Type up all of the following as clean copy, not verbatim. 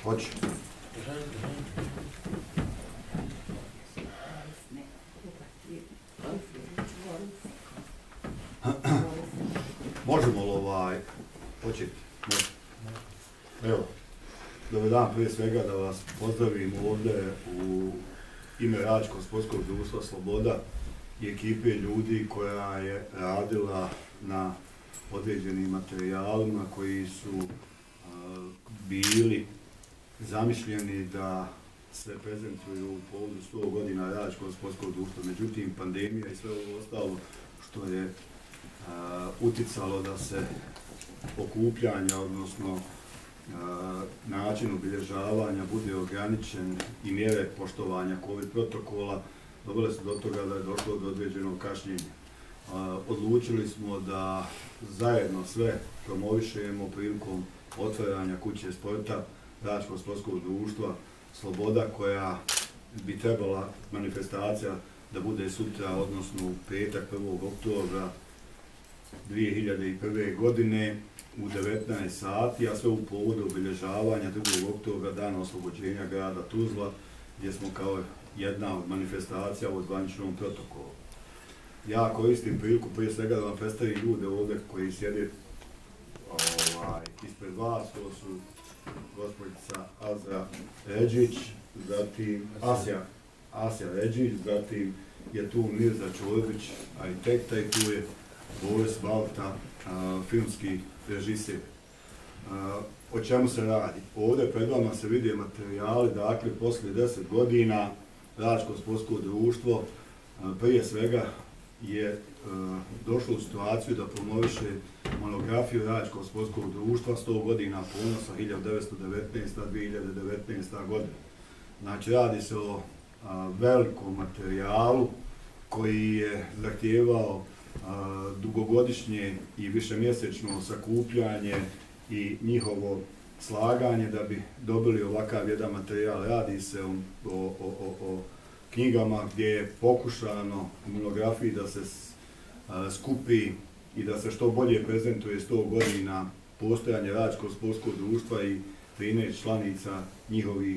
Hoće. Možemo li početi? Evo, dobar dan, prije svega da vas pozdravim ovdje u ime Račkog sportskog društva Sloboda i ekipe ljudi koja je radila na određenim materijalima koji su bili zamišljeni da se prezentuju u povodu 100 godina Račkog sportskog društva. Međutim, pandemija i sve ovo ostalo što je uticalo da se okupljanja, odnosno način obilježavanja bude ograničen i mjere poštovanja COVID protokola, dovele su do toga da je došlo do određenog kašnjenja. Odlučili smo da zajedno sve promovišemo prilikom otvaranja kuće sporta Račkog sportskog društva Sloboda, koja bi trebala manifestacija da bude sutra, odnosno u petak 1. oktobra 2001. godine u 19 sati, a sve u povodu obilježavanja 2. oktobra, dana oslobođenja grada Tuzla, gdje smo kao jedna od manifestacija u zvaničnom protokolu. Ja koristim priliku prije svega da vam predstavim ljude ovdje koji sjede ispred vas. To su gospođica Azra Ređić, zatim Asja Ređić, zatim je tu Mirza Čorbić, arhitekta, i tu je Boris Balta, filmski režiser. O čemu se radi? Ovdje pred vama se vide materijali, dakle, poslije 10 godina Račko sportsko društvo prije svega je došlo u situaciju da promoviše monografiju Račkog sportskog društva 100 godina ponosa 1919-2019. godina. Znači, radi se o velikom materijalu koji je zahtijevao dugogodišnje i višemjesečno sakupljanje i njihovo slaganje da bi dobili ovakav jedan materijal. Radi se o knjigama gdje je pokušano u monografiji da se skupi i da se što bolje prezentuje 100 godina postojanja Račkog sportskog društva i 13 članica njihovih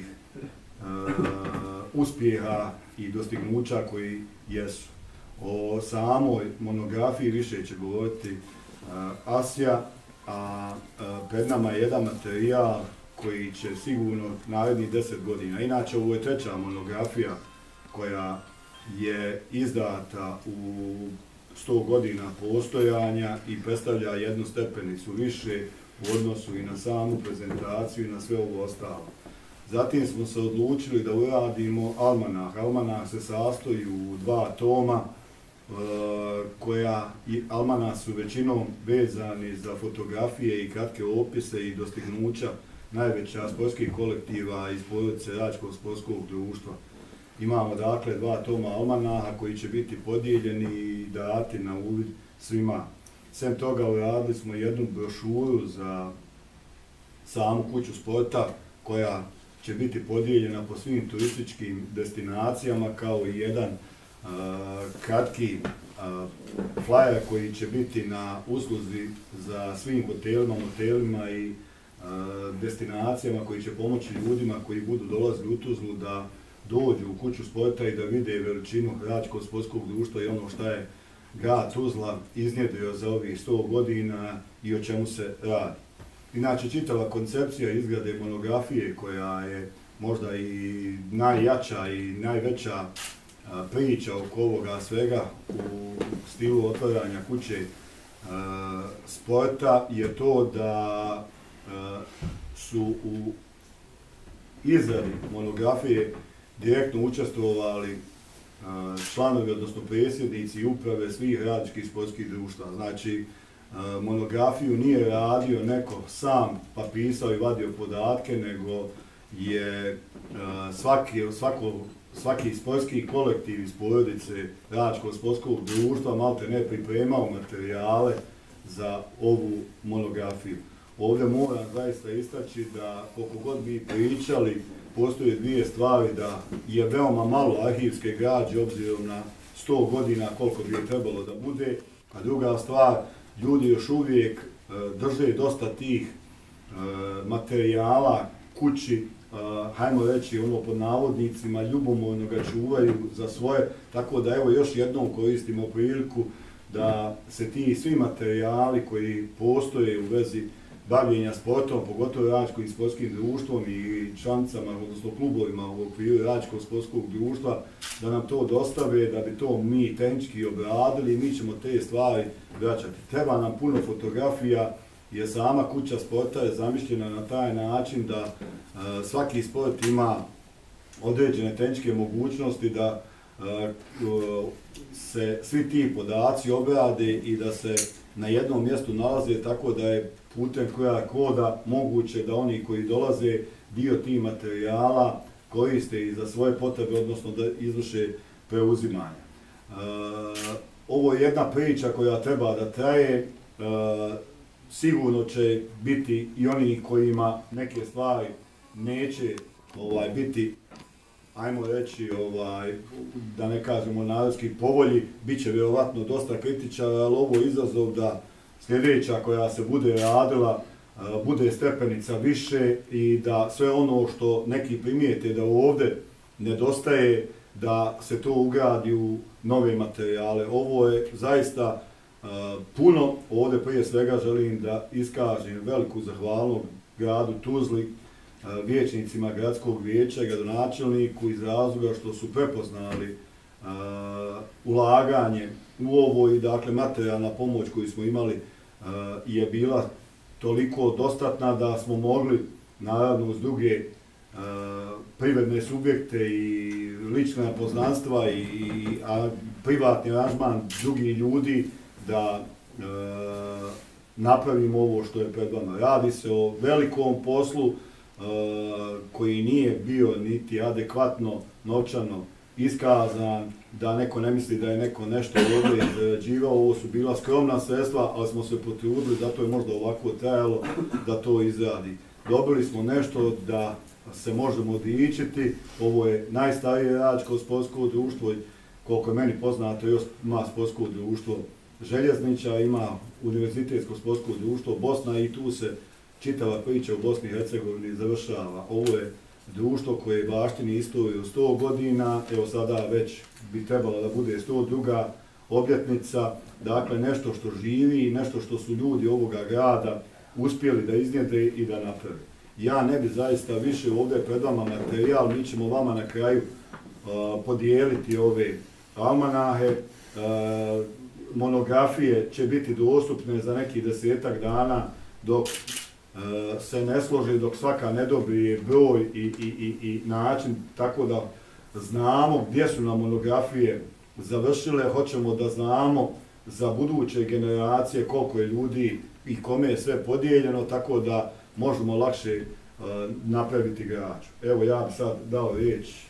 uspjeha i dostignuća koji jesu. O samoj monografiji više će govoriti Asja, a pred nama je jedan materijal koji će sigurno narednih 10 godina. Inače, ovo je treća monografija koja je izdata u 100 godina postojanja i predstavlja jednu stepenicu više u odnosu i na samu prezentaciju i na sve ovo ostalo. Zatim smo se odlučili da uradimo almanah. Almanah se sastoji u 2 toma, almanah su većinom vezani za fotografije i kratke opise i dostignuća najveća sportskih kolektiva iz porodice Račkog sportskog društva. Imamo dakle 2 toma almanaha koji će biti podijeljeni i dati na uvid svima. Sem toga uradili smo jednu brošuru za samu kuću sporta koja će biti podijeljena po svim turističkim destinacijama, kao i jedan kratki flyer koji će biti na usluzi za svim hotelima, motelima i destinacijama koji će pomoći ljudima koji budu dolazili u Tuzlu da dođu u kuću sporta i da vide veličinu Račkog sportskog društva i ono što je grad Tuzla iznjedrio za ovih 100 godina i o čemu se radi. Inače, čitava koncepcija izgrade monografije, koja je možda i najjača i najveća priča oko ovoga svega u stilu otvaranja kuće sporta, je to da su u izradi monografije direktno učestvovali članovi, odnosno predsjednici i uprave svih radničkih sportskih društva. Znači, monografiju nije radio neko sam pa pisao i vadio podatke, nego je svaki sportski kolektiv iz porodice Račkog sportskog društva malte ne pripremao materijale za ovu monografiju. Ovdje moram zaista istaći da koliko god mi pričali, postoje 2 stvari, da je veoma malo arhivske građe obzirom na 100 godina koliko bi je trebalo da bude, a druga stvar, ljudi još uvijek drže dosta tih materijala kući, hajmo reći ono pod navodnicima, ljubomorno ga čuvaju za svoje, tako da evo još jednom koristimo priliku da se ti svi materijali koji postoje u vezi bavljenja sportom, pogotovo Račkim sportskim društvom i članicama, odnosno klubovima u okviru Račkog sportskog društva, da nam to dostave, da bi to mi tehnički obradili i mi ćemo te stvari vraćati. Treba nam puno fotografija, jer sama kuća sporta je zamišljena na taj način da svaki sport ima određene tehničke mogućnosti da se svi ti podaci obrade i da se na jednom mjestu nalaze, tako da je putem QR koda moguće da oni koji dolaze dio tih materijala koriste i za svoje potrebe, odnosno da izvrše preuzimanje. Ovo je jedna priča koja treba da traje, sigurno će biti i oni kojima neke stvari neće biti, ajmo reći, da ne kažemo narodski povolji, bit će vjerovatno dosta kritičara, ali ovo je izazov da sljedeća koja se bude radila bude stepenica više i da sve ono što neki primijete da ovdje nedostaje, da se to ugradi u nove materijale. Ovo je zaista puno. Ovdje prije svega želim da iskažem veliku zahvalnost gradu Tuzli, vijećnicima gradskog vijeća, gradonačelniku iz razloga što su prepoznali ulaganje u ovo i dakle materijalna pomoć koju smo imali je bila toliko dostatna da smo mogli, naravno uz druge privredne subjekte i lična poznanstva i privatni aranžman drugih ljudi da napravimo ovo što je pred vama. Radi se o velikom poslu koji nije bio niti adekvatno novčano iskazan, da neko ne misli da je neko nešto ovdje izrađivao. Ovo su bila skromna sredstva, ali smo se potrudili, zato je možda ovako trajalo da to izradi. Dobili smo nešto da se možemo dičiti. Ovo je najstarije Račko sportsko društvo, koliko je meni poznato, još ima sportsko društvo Željezniča, ima univerzitetsko sportsko društvo Bosna i tu se čitava priča u Bosni i Hercegovini završava. Ovo je društvo koje baštini istoriju 100 godina, evo sada već bi trebalo da bude 102. obljetnica, dakle nešto što živi i nešto što su ljudi ovoga grada uspjeli da iznjedre i da naprave. Ja ne bi zaista više ovdje pred vama materijal, mi ćemo vama na kraju podijeliti ove almanahe, monografije će biti dostupne za nekih 10-ak dana dok se ne složi, dok svaka ne dobije broj i način, tako da znamo gdje su nam monografije završile, hoćemo da znamo za buduće generacije koliko je ljudi i kome je sve podijeljeno, tako da možemo lakše napraviti građu. Evo ja bi sad dao riječ